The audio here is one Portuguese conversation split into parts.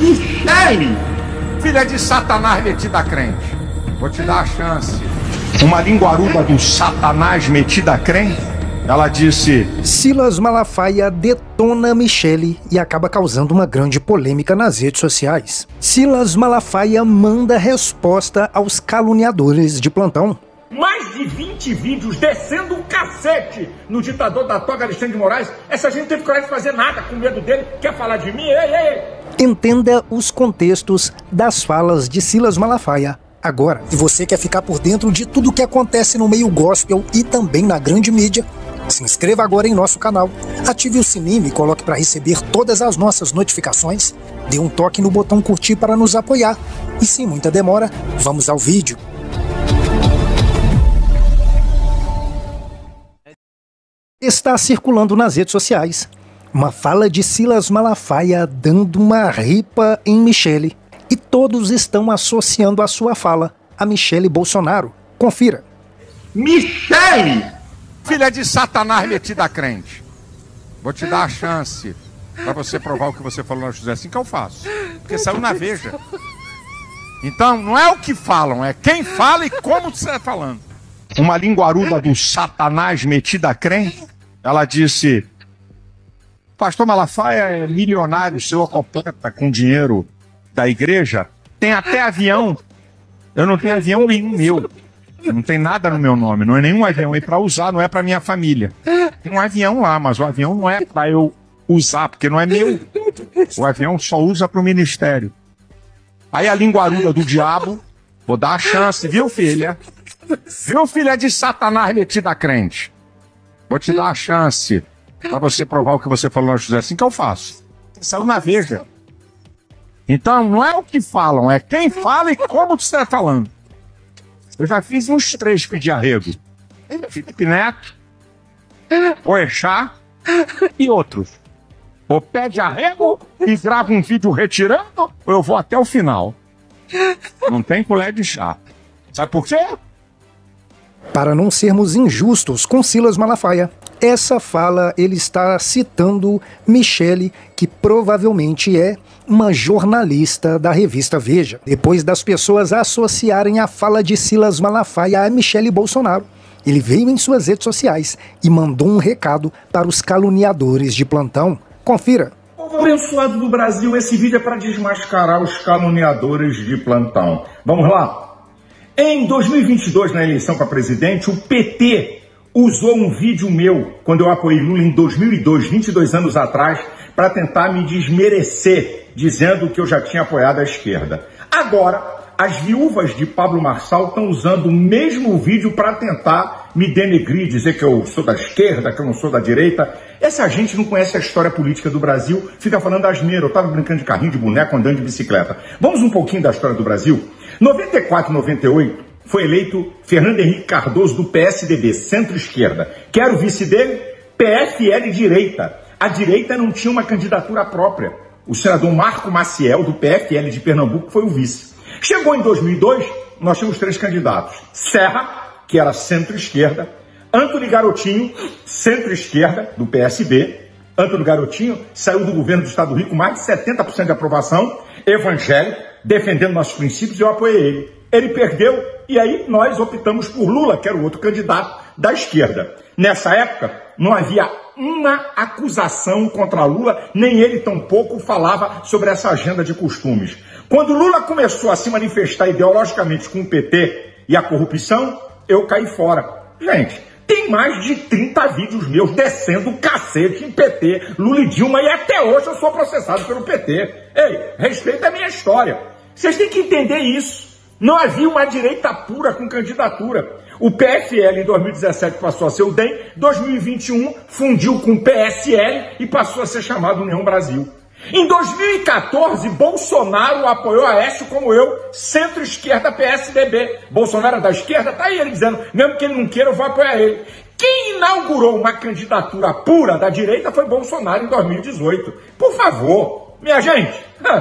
Michele, filha de Satanás metida a crente, vou te dar a chance. Uma linguaruda do Satanás metida a crente, ela disse... Silas Malafaia detona Michele e acaba causando uma grande polêmica nas redes sociais. Silas Malafaia manda resposta aos caluniadores de plantão. Mais de 20 vídeos descendo um cacete no ditador da toga, Alexandre de Moraes. Essa gente não teve coragem de fazer nada com medo dele. Quer falar de mim? Ei! Entenda os contextos das falas de Silas Malafaia agora. Se você quer ficar por dentro de tudo o que acontece no meio gospel e também na grande mídia, se inscreva agora em nosso canal, ative o sininho e coloque para receber todas as nossas notificações, dê um toque no botão curtir para nos apoiar e sem muita demora, vamos ao vídeo. Está circulando nas redes sociais uma fala de Silas Malafaia dando uma ripa em Michele e todos estão associando a sua fala a Michele Bolsonaro. Confira. Michele, filha de Satanás metida a crente, vou te dar a chance para você provar o que você falou na José. Assim que eu faço, porque saiu na Veja. Então não é o que falam, é quem fala e como você está falando. Uma linguaruda do Satanás metida a crente, ela disse: Pastor Malafaia é milionário, senhor completa com dinheiro da igreja, tem até avião. Eu não tenho avião nenhum meu. Não tem nada no meu nome, não é nenhum avião aí para usar, não é para minha família. Tem um avião lá, mas o avião não é para eu usar, porque não é meu. O avião só usa para o ministério. Aí a linguaruda do diabo, vou dar a chance, viu, filha? Viu, filha de Satanás metida a crente? Vou te dar a chance para você provar o que você falou na José. Assim que eu faço. Saiu na Veja. Então não é o que falam, é quem fala e como você está falando. Eu já fiz uns 3 pedir arrego. Felipe Neto, Boechat e outros. Ou pede arrego e grava um vídeo retirando, ou eu vou até o final. Não tem colher de chá. Sabe por quê? Para não sermos injustos com Silas Malafaia, essa fala ele está citando Michele, que provavelmente é uma jornalista da revista Veja. Depois das pessoas associarem a fala de Silas Malafaia a Michele Bolsonaro, ele veio em suas redes sociais e mandou um recado para os caluniadores de plantão. Confira. Povo abençoado do Brasil, esse vídeo é para desmascarar os caluniadores de plantão. Vamos lá? Em 2022, na eleição para presidente, o PT usou um vídeo meu, quando eu apoiei Lula em 2002, 22 anos atrás, para tentar me desmerecer, dizendo que eu já tinha apoiado a esquerda. Agora, as viúvas de Pablo Marçal estão usando o mesmo vídeo para tentar me denegrir, dizer que eu sou da esquerda, que eu não sou da direita. Essa gente não conhece a história política do Brasil, fica falando asneira. Eu estava brincando de carrinho de boneco, andando de bicicleta. Vamos um pouquinho da história do Brasil? 94 e 98 foi eleito Fernando Henrique Cardoso do PSDB, centro-esquerda. Que era o vice dele? PFL direita. A direita não tinha uma candidatura própria. O senador Marco Maciel, do PFL de Pernambuco, foi o vice. Chegou em 2002, nós tínhamos 3 candidatos. Serra, que era centro-esquerda. Antony Garotinho, centro-esquerda, do PSB. Antony Garotinho saiu do governo do Estado do Rio com mais de 70% de aprovação. Evangélico, defendendo nossos princípios, eu apoiei ele. Ele perdeu e aí nós optamos por Lula, que era o outro candidato da esquerda. Nessa época, não havia uma acusação contra Lula, nem ele tampouco falava sobre essa agenda de costumes. Quando Lula começou a se manifestar ideologicamente com o PT e a corrupção, eu caí fora. Gente, tem mais de 30 vídeos meus descendo o cacete em PT, Lula e Dilma, e até hoje eu sou processado pelo PT. Ei, respeita a minha história. Vocês têm que entender isso. Não havia uma direita pura com candidatura. O PFL em 2017 passou a ser o DEM, 2021 fundiu com o PSL e passou a ser chamado União Brasil. Em 2014, Bolsonaro apoiou Aécio como eu, centro-esquerda PSDB. Bolsonaro é da esquerda, tá aí ele dizendo, mesmo que ele não queira, eu vou apoiar ele. Quem inaugurou uma candidatura pura da direita foi Bolsonaro em 2018. Por favor, minha gente,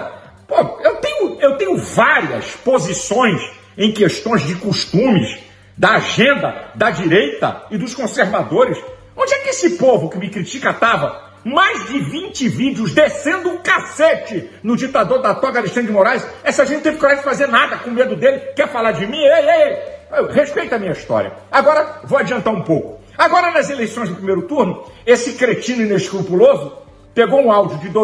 pô, eu tenho várias posições em questões de costumes, da agenda da direita e dos conservadores. Onde é que esse povo que me critica estava mais de 20 vídeos descendo um cacete no ditador da toga Alexandre de Moraes. Essa gente não teve coragem de fazer nada com medo dele. Quer falar de mim? Ei! Respeita a minha história. Agora, vou adiantar um pouco. Agora, nas eleições do primeiro turno, esse cretino inescrupuloso pegou um áudio de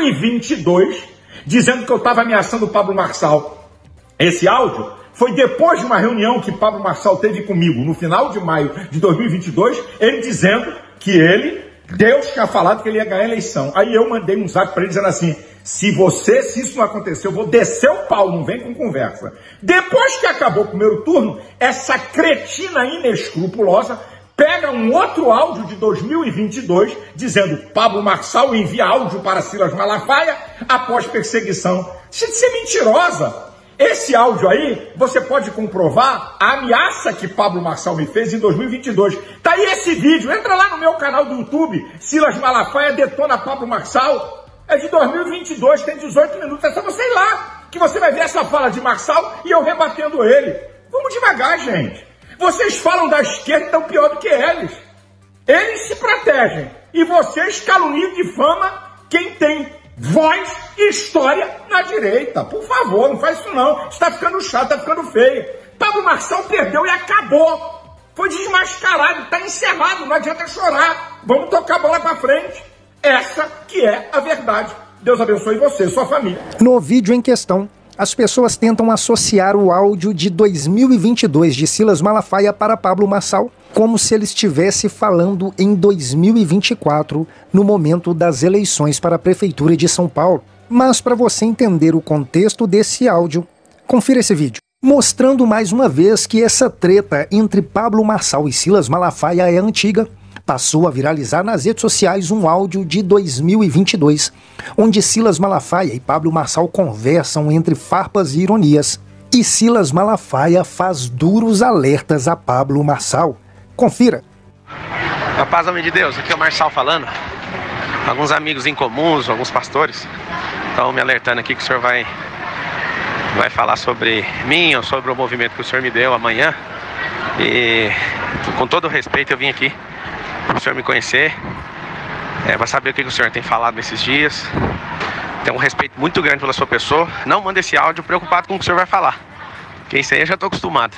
2022 dizendo que eu estava ameaçando o Pablo Marçal. Esse áudio foi depois de uma reunião que Pablo Marçal teve comigo no final de maio de 2022, ele dizendo que Deus tinha falado que ele ia ganhar a eleição. Aí eu mandei um zap para ele dizendo assim: se isso não acontecer, eu vou descer o pau, não vem com conversa. Depois que acabou o primeiro turno, essa cretina inescrupulosa pega um outro áudio de 2022 dizendo: Pablo Marçal envia áudio para Silas Malafaia após perseguição. Deixa de ser mentirosa. Esse áudio aí, você pode comprovar a ameaça que Pablo Marçal me fez em 2022. Tá aí esse vídeo, entra lá no meu canal do YouTube, Silas Malafaia detona Pablo Marçal. É de 2022, tem 18 minutos, é só você ir lá, que você vai ver essa fala de Marçal e eu rebatendo ele. Vamos devagar, gente. Vocês falam da esquerda e estão pior do que eles. Eles se protegem e vocês caluniam de fama quem tem voz e história na direita. Por favor, não faz isso não. Está ficando chato, está ficando feio. Pablo Marçal perdeu e acabou. Foi desmascarado, está encerrado, não adianta chorar. Vamos tocar a bola para frente. Essa que é a verdade. Deus abençoe você e sua família. No vídeo em questão, as pessoas tentam associar o áudio de 2022 de Silas Malafaia para Pablo Marçal, como se ele estivesse falando em 2024, no momento das eleições para a Prefeitura de São Paulo. Mas para você entender o contexto desse áudio, confira esse vídeo, mostrando mais uma vez que essa treta entre Pablo Marçal e Silas Malafaia é antiga. Passou a viralizar nas redes sociais um áudio de 2022, onde Silas Malafaia e Pablo Marçal conversam entre farpas e ironias. E Silas Malafaia faz duros alertas a Pablo Marçal. Confira. A paz, homem de Deus, aqui é o Marçal falando. Alguns amigos em comuns, alguns pastores, estão me alertando aqui que o senhor vai falar sobre mim ou sobre o movimento que o senhor me deu amanhã. E com todo o respeito eu vim aqui para o senhor me conhecer, para saber o que o senhor tem falado nesses dias. Tenho um respeito muito grande pela sua pessoa. Não manda esse áudio preocupado com o que o senhor vai falar, porque isso aí eu já estou acostumado.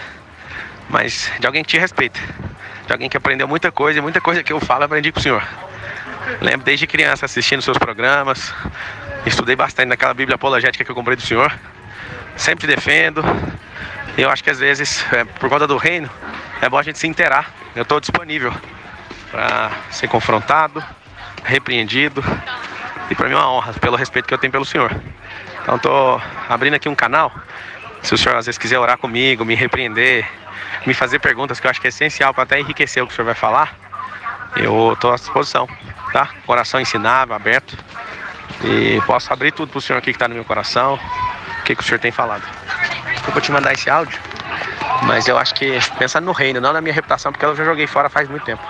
Mas de alguém que te respeita, de alguém que aprendeu muita coisa, e muita coisa que eu falo eu aprendi com o senhor. Lembro desde criança assistindo seus programas, estudei bastante naquela Bíblia apologética que eu comprei do senhor. Sempre defendo. Eu acho que às vezes, por conta do reino, é bom a gente se inteirar. Eu estou disponível para ser confrontado, repreendido, e para mim é uma honra, pelo respeito que eu tenho pelo senhor. Então estou abrindo aqui um canal. Se o senhor às vezes quiser orar comigo, me repreender, me fazer perguntas que eu acho que é essencial para até enriquecer o que o senhor vai falar, eu estou à disposição, tá? Coração ensinável, aberto, e posso abrir tudo para o senhor aqui que está no meu coração, o que o senhor tem falado. Eu vou te mandar esse áudio, mas eu acho que pensando no reino, não na minha reputação, porque eu já joguei fora faz muito tempo.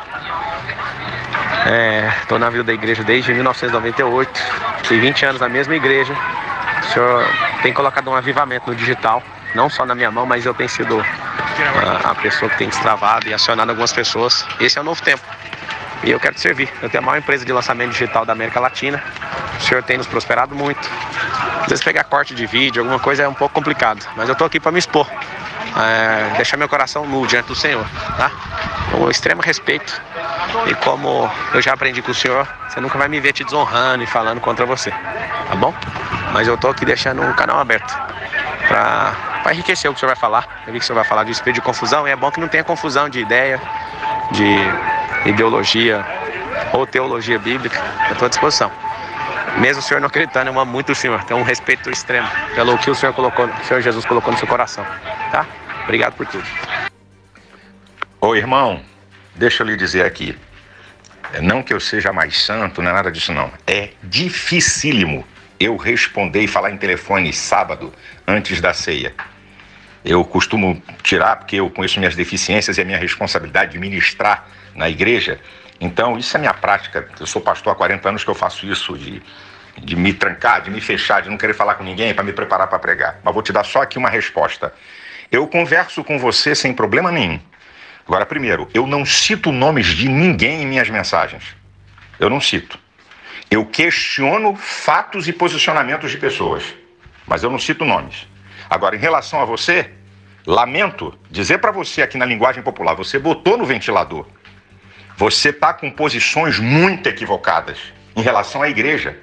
Estou na vida da igreja desde 1998, tem 20 anos na mesma igreja. O senhor tem colocado um avivamento no digital, não só na minha mão, mas eu tenho sido a pessoa que tem destravado e acionado algumas pessoas. Esse é o novo tempo e eu quero te servir. Eu tenho a maior empresa de lançamento digital da América Latina. O senhor tem nos prosperado muito. Às vezes pegar corte de vídeo, alguma coisa é um pouco complicado, mas eu estou aqui para me expor, deixar meu coração nu diante do Senhor, tá? Com extremo respeito, e como eu já aprendi com o senhor, você nunca vai me ver te desonrando e falando contra você, tá bom? Mas eu estou aqui deixando um canal aberto para enriquecer o que o senhor vai falar. Eu vi que o senhor vai falar de espírito de confusão, e é bom que não tenha confusão de ideia, de ideologia ou teologia bíblica. Eu estou à disposição. Mesmo o senhor não acreditando, eu amo muito o senhor. Tenho um respeito extremo pelo que o senhor colocou, o senhor Jesus colocou no seu coração, tá? Obrigado por tudo. Ô irmão, deixa eu lhe dizer aqui, não que eu seja mais santo, não é nada disso não. É dificílimo eu responder e falar em telefone sábado antes da ceia. Eu costumo tirar porque eu conheço minhas deficiências e a minha responsabilidade de ministrar na igreja. Então isso é minha prática. Eu sou pastor há 40 anos que eu faço isso, de me trancar, de me fechar, de não querer falar com ninguém para me preparar para pregar. Mas vou te dar só aqui uma resposta. Eu converso com você sem problema nenhum. Agora, primeiro, eu não cito nomes de ninguém em minhas mensagens. Eu não cito. Eu questiono fatos e posicionamentos de pessoas, mas eu não cito nomes. Agora, em relação a você, lamento dizer para você aqui na linguagem popular, você botou no ventilador. Você está com posições muito equivocadas em relação à igreja,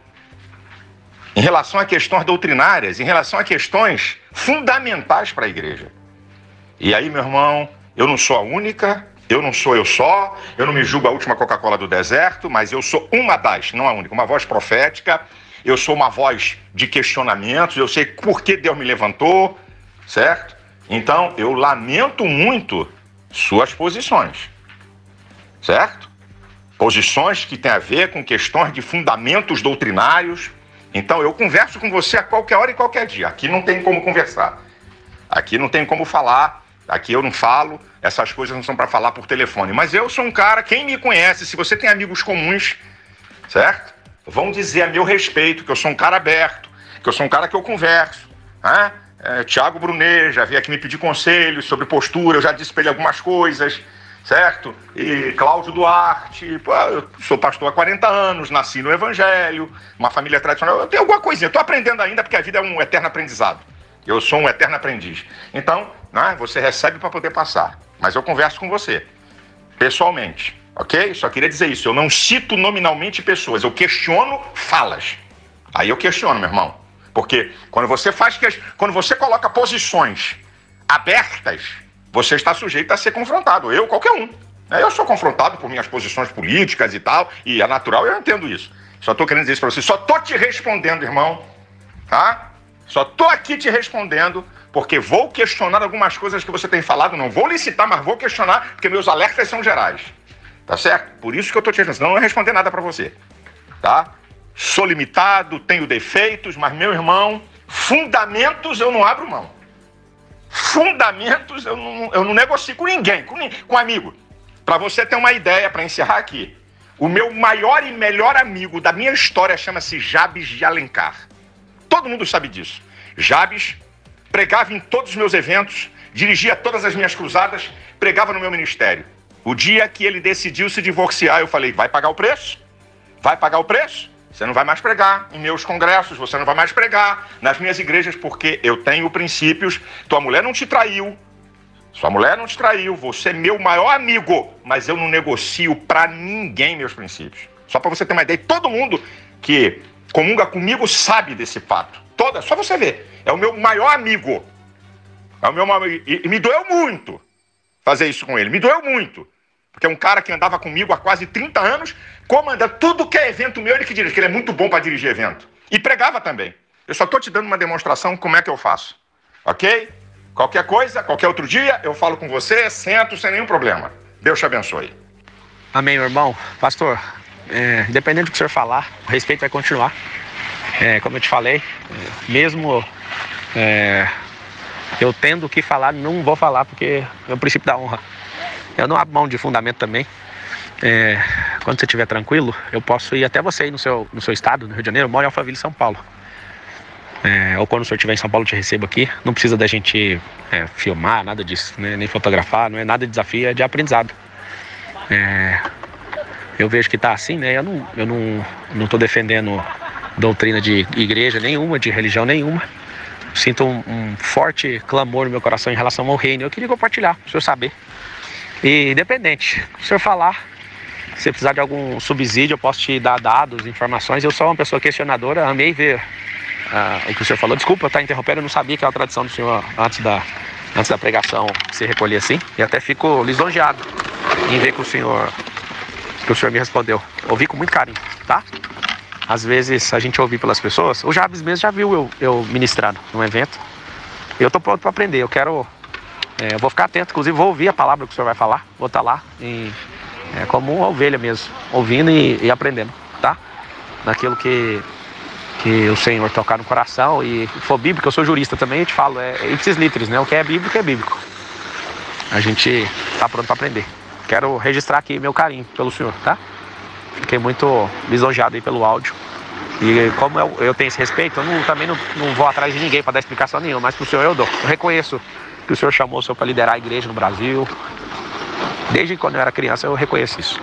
em relação a questões doutrinárias, em relação a questões fundamentais para a igreja. E aí, meu irmão, eu não sou a única, eu não sou eu só, eu não me julgo a última Coca-Cola do deserto, mas eu sou uma das, não a única, uma voz profética, eu sou uma voz de questionamentos, eu sei por que Deus me levantou, certo? Então, eu lamento muito suas posições, certo? Posições que têm a ver com questões de fundamentos doutrinários. Então, eu converso com você a qualquer hora e qualquer dia. Aqui não tem como conversar. Aqui não tem como falar. Aqui eu não falo. Essas coisas não são para falar por telefone. Mas eu sou um cara, quem me conhece, se você tem amigos comuns, certo? Vão dizer a meu respeito que eu sou um cara aberto, que eu sou um cara que eu converso. Né? Tiago Brunet já veio aqui me pedir conselhos sobre postura, eu já disse para ele algumas coisas, certo? E Cláudio Duarte, pô, eu sou pastor há 40 anos, nasci no Evangelho, uma família tradicional, eu tenho alguma coisinha, estou aprendendo ainda porque a vida é um eterno aprendizado. Eu sou um eterno aprendiz. Então, né, você recebe para poder passar, mas eu converso com você, pessoalmente, ok? Só queria dizer isso, eu não cito nominalmente pessoas, eu questiono falas. Aí eu questiono, meu irmão, porque quando você coloca posições abertas, você está sujeito a ser confrontado, eu, qualquer um. Eu sou confrontado por minhas posições políticas e tal, e é natural, eu entendo isso. Só estou querendo dizer isso para você, só estou te respondendo, irmão, tá? Só estou aqui te respondendo, porque vou questionar algumas coisas que você tem falado, não vou licitar, mas vou questionar, porque meus alertas são gerais, tá certo? Por isso que eu estou te respondendo, senão eu não vou responder nada para você, tá? Sou limitado, tenho defeitos, mas, meu irmão, fundamentos eu não abro mão. Fundamentos eu não negocio com ninguém, com amigo. Para você ter uma ideia, para encerrar aqui, o meu maior e melhor amigo da minha história chama-se Jabes de Alencar. Todo mundo sabe disso. Jabes pregava em todos os meus eventos, dirigia todas as minhas cruzadas, pregava no meu ministério. O dia que ele decidiu se divorciar, eu falei, vai pagar o preço? Vai pagar o preço? Você não vai mais pregar em meus congressos, você não vai mais pregar nas minhas igrejas, porque eu tenho princípios. Tua mulher não te traiu, sua mulher não te traiu, você é meu maior amigo, mas eu não negocio pra ninguém meus princípios. Só pra você ter uma ideia, todo mundo que comunga comigo sabe desse fato. Só você ver, é o meu maior amigo. É o meu maior, e me doeu muito fazer isso com ele, me doeu muito. Porque é um cara que andava comigo há quase 30 anos, comandando tudo que é evento meu, ele que dirige, porque ele é muito bom para dirigir evento. E pregava também. Eu só estou te dando uma demonstração como é que eu faço. Ok? Qualquer coisa, qualquer outro dia, eu falo com você, sento sem nenhum problema. Deus te abençoe. Amém, meu irmão. Pastor, independente do que o senhor falar, o respeito vai continuar. Como eu te falei, mesmo eu tendo que falar, não vou falar, porque é o princípio da honra. Eu não abro mão de fundamento também. Quando você estiver tranquilo, eu posso ir até você aí no seu estado, no Rio de Janeiro. Eu moro em Alphaville, São Paulo. Ou quando o senhor estiver em São Paulo, eu te recebo aqui. Não precisa da gente filmar, nada disso, né? Nem fotografar, não é nada de desafio, é de aprendizado. Eu vejo que está assim, né? Eu não estou defendendo doutrina de igreja nenhuma, de religião nenhuma. Sinto um forte clamor no meu coração em relação ao reino. Eu queria compartilhar, para o senhor saber. E independente, se o senhor falar, se precisar de algum subsídio, eu posso te dar dados, informações. Eu sou uma pessoa questionadora, amei ver o que o senhor falou. Desculpa eu estar interrompendo, eu não sabia que era a tradição do senhor antes da pregação se recolher assim. E até fico lisonjeado em ver que o senhor me respondeu. Ouvi com muito carinho, tá? Às vezes a gente ouve pelas pessoas. O Jabes mesmo já viu eu ministrando num evento. Eu estou pronto para aprender, eu vou ficar atento, inclusive vou ouvir a palavra que o senhor vai falar. Vou estar lá como uma ovelha mesmo, ouvindo e aprendendo, tá? Naquilo que o Senhor tocar no coração. E for bíblico, eu sou jurista também, eu te falo, ipsis literis, né? O que é bíblico é bíblico. A gente está pronto para aprender. Quero registrar aqui meu carinho pelo senhor, tá? Fiquei muito lisonjeado aí pelo áudio. E como eu tenho esse respeito, eu também não vou atrás de ninguém para dar explicação nenhuma, mas pro senhor eu dou. Eu reconheço que o senhor chamou o senhor para liderar a igreja no Brasil. Desde quando eu era criança eu reconheço isso, tá?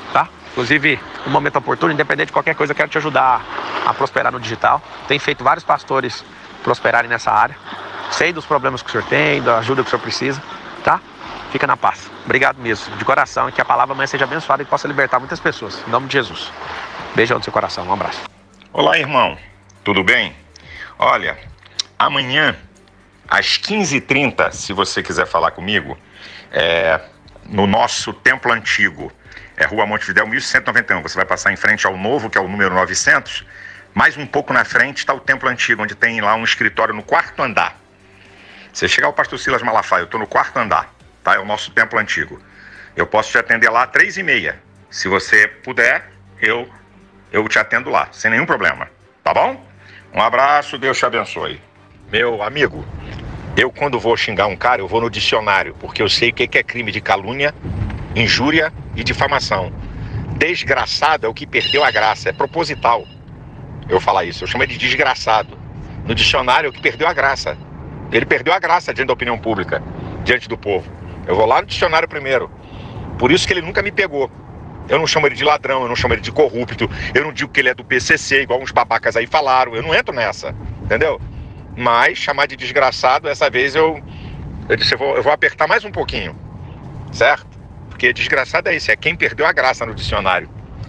Inclusive, no momento oportuno, independente de qualquer coisa, eu quero te ajudar a prosperar no digital. Tenho feito vários pastores prosperarem nessa área. Sei dos problemas que o senhor tem, da ajuda que o senhor precisa, tá? Fica na paz. Obrigado mesmo, de coração, e que a palavra amanhã seja abençoada e possa libertar muitas pessoas. Em nome de Jesus. Beijão no seu coração, um abraço. Olá, irmão. Tudo bem? Olha, amanhã, às 15h30, se você quiser falar comigo, no nosso templo antigo, Rua Montevidéu, 1191. Você vai passar em frente ao novo, que é o número 900. Mais um pouco na frente está o templo antigo, onde tem lá um escritório no 4º andar. Você chegar ao pastor Silas Malafaia, eu estou no 4º andar, tá? É o nosso templo antigo. Eu posso te atender lá às 3h30. Se você puder, eu te atendo lá, sem nenhum problema. Tá bom? Um abraço, Deus te abençoe. Meu amigo, eu quando vou xingar um cara, eu vou no dicionário, porque eu sei o que é crime de calúnia, injúria e difamação. Desgraçado é o que perdeu a graça, é proposital eu falar isso. Eu chamo ele de desgraçado. No dicionário é o que perdeu a graça. Ele perdeu a graça diante da opinião pública, diante do povo. Eu vou lá no dicionário primeiro. Por isso que ele nunca me pegou. Eu não chamo ele de ladrão, eu não chamo ele de corrupto, eu não digo que ele é do PCC, igual uns babacas aí falaram. Eu não entro nessa, entendeu? Mas chamar de desgraçado, essa vez eu disse, eu vou apertar mais um pouquinho, certo? Porque desgraçado é isso, é quem perdeu a graça no dicionário.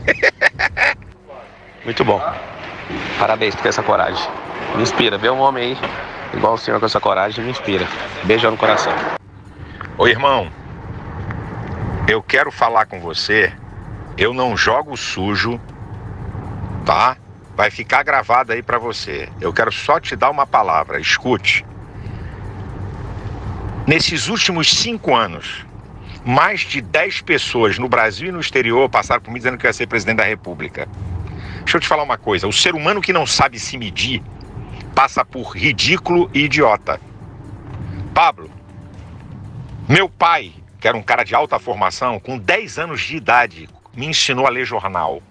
Muito bom. Parabéns por ter essa coragem. Me inspira. Ver um homem aí, igual o senhor com essa coragem, me inspira. Beijão no coração. Ô irmão, eu quero falar com você. Eu não jogo sujo, tá? Vai ficar gravado aí pra você. Eu quero só te dar uma palavra. Escute. Nesses últimos 5 anos, mais de 10 pessoas no Brasil e no exterior passaram por mim dizendo que eu ia ser presidente da República. Deixa eu te falar uma coisa. O ser humano que não sabe se medir passa por ridículo e idiota. Pablo, meu pai, que era um cara de alta formação, com 10 anos de idade, me ensinou a ler jornal.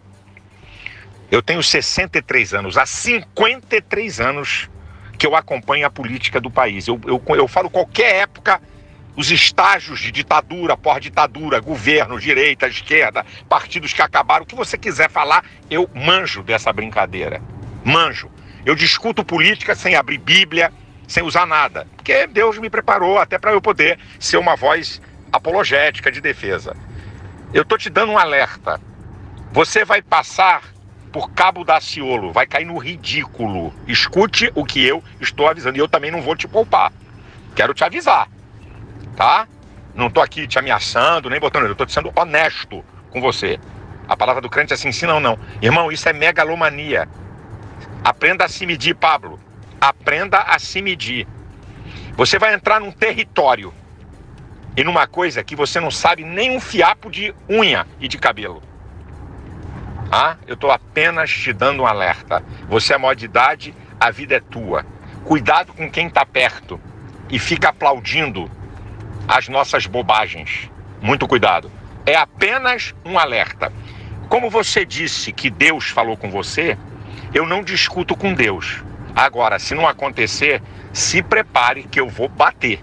Eu tenho 63 anos. Há 53 anos que eu acompanho a política do país. Eu falo qualquer época, os estágios de ditadura, pós-ditadura, governo, direita, esquerda, partidos que acabaram, o que você quiser falar, eu manjo dessa brincadeira. Manjo. Eu discuto política sem abrir Bíblia, sem usar nada. Porque Deus me preparou até para eu poder ser uma voz apologética de defesa. Eu tô te dando um alerta. Você vai passar por Cabo Daciolo, vai cair no ridículo. Escute o que eu estou avisando. E eu também não vou te poupar. Quero te avisar. Tá? Não tô aqui te ameaçando, nem botando. Eu tô sendo honesto com você. A palavra do crente é assim, sim, não. Irmão, isso é megalomania. Aprenda a se medir, Pablo. Aprenda a se medir. Você vai entrar num território e numa coisa que você não sabe nem um fiapo de unha e de cabelo. Ah, eu tô apenas te dando um alerta. Você é maior de idade, a vida é tua. Cuidado com quem tá perto e fica aplaudindo as nossas bobagens. Muito cuidado. É apenas um alerta. Como você disse que Deus falou com você, eu não discuto com Deus. Agora, se não acontecer, se prepare que eu vou bater.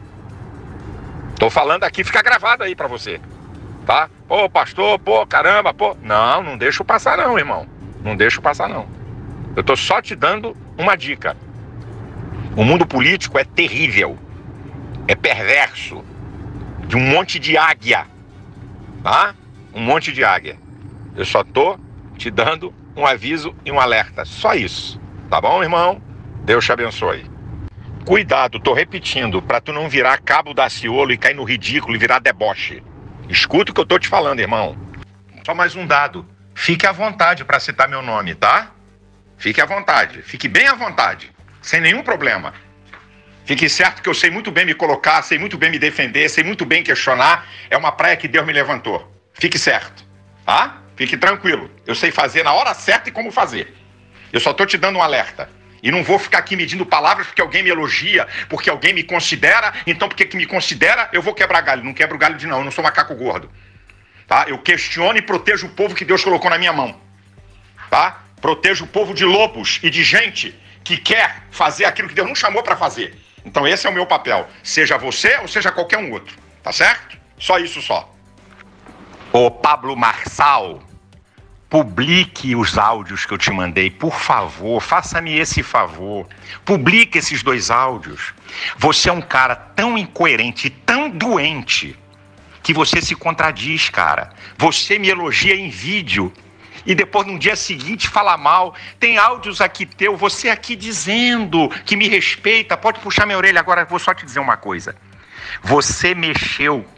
Tô falando aqui, fica gravado aí pra você. Tá? Pô, pastor, pô, caramba, pô. Não deixo passar não, irmão. Não deixo passar não. Eu tô só te dando uma dica. O mundo político é terrível. É perverso. De um monte de águia, tá? Um monte de águia. Eu só tô te dando um aviso e um alerta. Só isso. Tá bom, irmão? Deus te abençoe. Cuidado, tô repetindo, pra tu não virar Cabo Daciolo e cair no ridículo e virar deboche. Escuta o que eu tô te falando, irmão. Só mais um dado. Fique à vontade pra citar meu nome, tá? Fique à vontade. Fique bem à vontade. Sem nenhum problema. Fique certo que eu sei muito bem me colocar, sei muito bem me defender, sei muito bem questionar. É uma praia que Deus me levantou. Fique certo, tá? Fique tranquilo. Eu sei fazer na hora certa e como fazer. Eu só tô te dando um alerta. E não vou ficar aqui medindo palavras porque alguém me elogia, porque alguém me considera. Então, porque que me considera, eu vou quebrar galho. Não quebro galho de não, eu não sou macaco gordo. Tá? Eu questiono e protejo o povo que Deus colocou na minha mão. Tá? Protejo o povo de lobos e de gente que quer fazer aquilo que Deus não chamou para fazer. Então esse é o meu papel, seja você ou seja qualquer um outro, tá certo? Só isso só. Ô Pablo Marçal, Publique os áudios que eu te mandei, por favor, faça-me esse favor. Publique esses 2 áudios. Você é um cara tão incoerente, tão doente, que você se contradiz, cara. Você me elogia em vídeo e depois no dia seguinte fala mal. Tem áudios aqui teu, você aqui dizendo que me respeita. Pode puxar minha orelha agora, eu vou só te dizer uma coisa. Você mexeu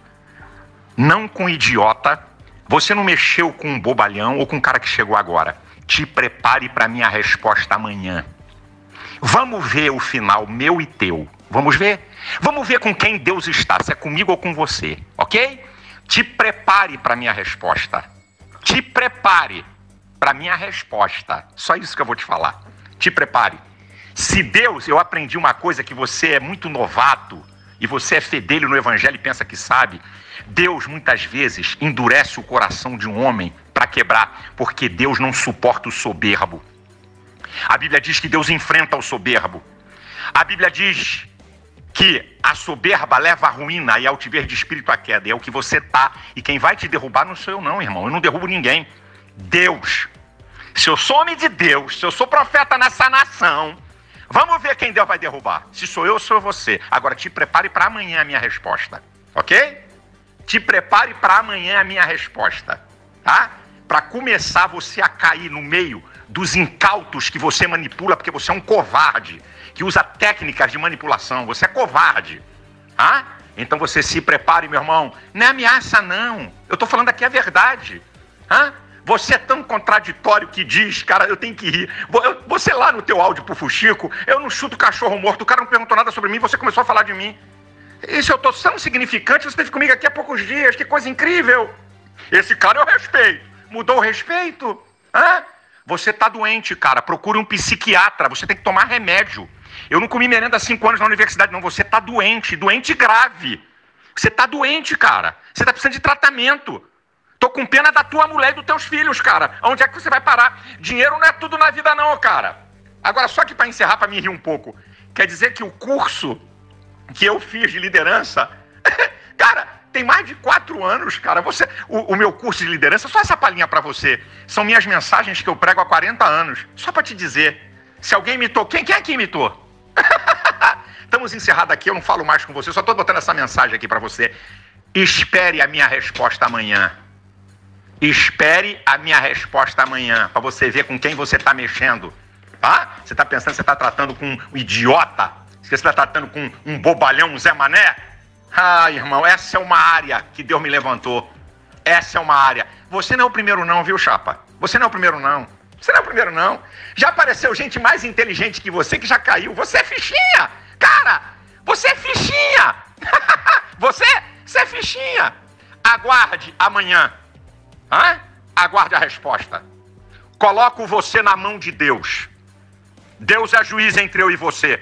não com idiota, você não mexeu com um bobalhão ou com um cara que chegou agora. Te prepare para minha resposta amanhã. Vamos ver o final meu e teu. Vamos ver? Vamos ver com quem Deus está, se é comigo ou com você, ok? Te prepare para minha resposta. Te prepare para minha resposta. Só isso que eu vou te falar. Te prepare. Se Deus, eu aprendi uma coisa, que você é muito novato e você é fedelho no evangelho e pensa que sabe. Deus muitas vezes endurece o coração de um homem para quebrar, porque Deus não suporta o soberbo. A Bíblia diz que Deus enfrenta o soberbo. A Bíblia diz que a soberba leva à ruína e ao altivez de espírito à queda. E é o que você tá. E quem vai te derrubar não sou eu não, irmão. Eu não derrubo ninguém. Deus. Se eu sou homem de Deus, se eu sou profeta nessa nação, vamos ver quem Deus vai derrubar. Se sou eu ou sou você. Agora te prepare para amanhã a minha resposta. Ok? Te prepare para amanhã a minha resposta. Tá? Para começar você a cair no meio dos incautos que você manipula, porque você é um covarde, que usa técnicas de manipulação. Você é covarde. Tá? Então você se prepare, meu irmão. Não é ameaça, não. Eu estou falando aqui a verdade. Tá? Você é tão contraditório que diz, cara, eu tenho que rir. Você lá no teu áudio pro Fuxico, eu não chuto cachorro morto, o cara não perguntou nada sobre mim, você começou a falar de mim. E se eu tô tão significante, você esteve comigo aqui há poucos dias, que coisa incrível. Esse cara eu respeito. Mudou o respeito? Hã? Você tá doente, cara, procure um psiquiatra, você tem que tomar remédio. Eu não comi merenda há 5 anos na universidade, não, você tá doente, doente grave. Você tá doente, cara, você tá precisando de tratamento. Tô com pena da tua mulher e dos teus filhos, cara. Onde é que você vai parar? Dinheiro não é tudo na vida não, cara. Agora, só que para encerrar, para me rir um pouco, quer dizer que o curso que eu fiz de liderança, cara, tem mais de 4 anos, cara. O meu curso de liderança, só essa palhinha para você, são minhas mensagens que eu prego há 40 anos. Só para te dizer, se alguém imitou, quem é que imitou? Estamos encerrados aqui, eu não falo mais com você, só tô botando essa mensagem aqui para você. Espere a minha resposta amanhã. Espere a minha resposta amanhã, para você ver com quem você está mexendo, tá? Você está pensando que você está tratando com um idiota? Você está tratando com um bobalhão, um Zé Mané? Ah, irmão, essa é uma área que Deus me levantou. Essa é uma área. Você não é o primeiro não, viu, chapa? Você não é o primeiro não. Você não é o primeiro não. Já apareceu gente mais inteligente que você que já caiu. Você é fichinha, cara. Você é fichinha. Você é fichinha. Aguarde amanhã. Hã? Aguarde a resposta. Coloco você na mão de Deus. Deus é juiz entre eu e você.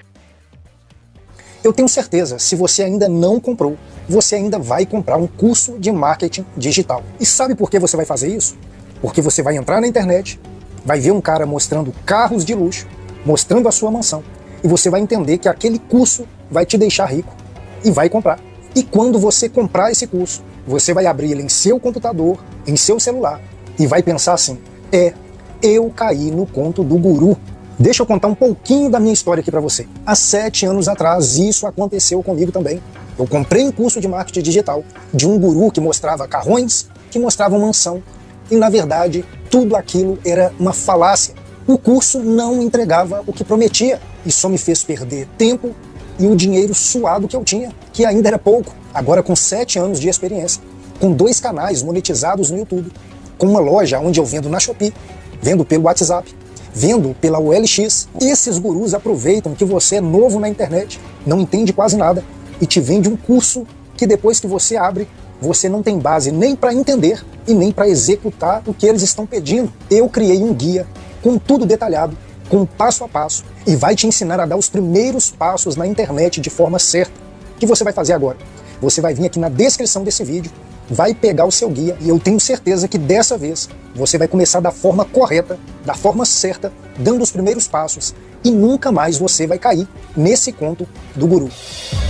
Eu tenho certeza, se você ainda não comprou, você ainda vai comprar um curso de marketing digital. E sabe por que você vai fazer isso? Porque você vai entrar na internet, vai ver um cara mostrando carros de luxo, mostrando a sua mansão, e você vai entender que aquele curso vai te deixar rico e vai comprar. E quando você comprar esse curso, você vai abrir ele em seu computador, em seu celular, e vai pensar assim, eu caí no conto do guru. Deixa eu contar um pouquinho da minha história aqui para você. Há 7 anos atrás, isso aconteceu comigo também. Eu comprei um curso de marketing digital de um guru que mostrava carrões, que mostrava mansão, e na verdade, tudo aquilo era uma falácia. O curso não entregava o que prometia, e só me fez perder tempo e o dinheiro suado que eu tinha, que ainda era pouco. Agora, com 7 anos de experiência, com 2 canais monetizados no YouTube, com uma loja onde eu vendo na Shopee, vendo pelo WhatsApp, vendo pela OLX, esses gurus aproveitam que você é novo na internet, não entende quase nada, e te vende um curso que depois que você abre, você não tem base nem para entender e nem para executar o que eles estão pedindo. Eu criei um guia com tudo detalhado, com passo a passo, e vai te ensinar a dar os primeiros passos na internet de forma certa. O que você vai fazer agora? Você vai vir aqui na descrição desse vídeo, vai pegar o seu guia, e eu tenho certeza que dessa vez você vai começar da forma correta, da forma certa, dando os primeiros passos, e nunca mais você vai cair nesse conto do guru.